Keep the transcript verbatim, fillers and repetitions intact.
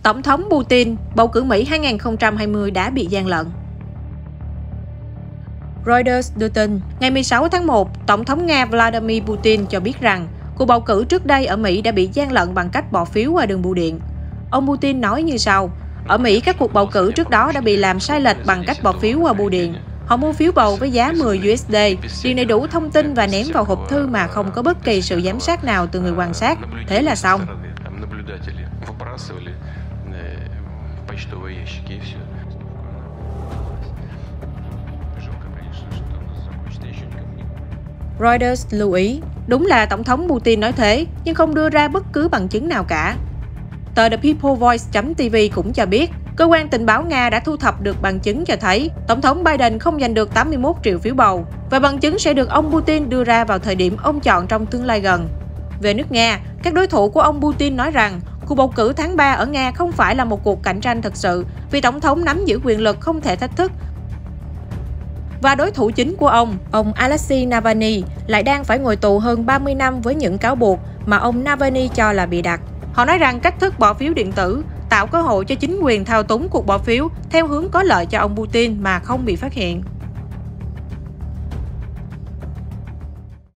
Tổng thống Putin, bầu cử Mỹ hai nghìn không trăm hai mươi đã bị gian lận. Reuters đưa tin, ngày mười sáu tháng một, Tổng thống Nga Vladimir Putin cho biết rằng cuộc bầu cử trước đây ở Mỹ đã bị gian lận bằng cách bỏ phiếu qua đường bưu điện. Ông Putin nói như sau, ở Mỹ các cuộc bầu cử trước đó đã bị làm sai lệch bằng cách bỏ phiếu qua bưu điện. Họ mua phiếu bầu với giá mười đô la, điền đầy đủ thông tin và ném vào hộp thư mà không có bất kỳ sự giám sát nào từ người quan sát. Thế là xong. Reuters lưu ý, đúng là Tổng thống Putin nói thế, nhưng không đưa ra bất cứ bằng chứng nào cả. Tờ The People Voice chấm tê vê cũng cho biết, cơ quan tình báo Nga đã thu thập được bằng chứng cho thấy Tổng thống Biden không giành được tám mươi mốt triệu phiếu bầu, và bằng chứng sẽ được ông Putin đưa ra vào thời điểm ông chọn trong tương lai gần. Về nước Nga, các đối thủ của ông Putin nói rằng cuộc bầu cử tháng ba ở Nga không phải là một cuộc cạnh tranh thực sự vì Tổng thống nắm giữ quyền lực không thể thách thức. Và đối thủ chính của ông, ông Alexei Navalny, lại đang phải ngồi tù hơn ba mươi năm với những cáo buộc mà ông Navalny cho là bịa đặt. Họ nói rằng cách thức bỏ phiếu điện tử tạo cơ hội cho chính quyền thao túng cuộc bỏ phiếu theo hướng có lợi cho ông Putin mà không bị phát hiện.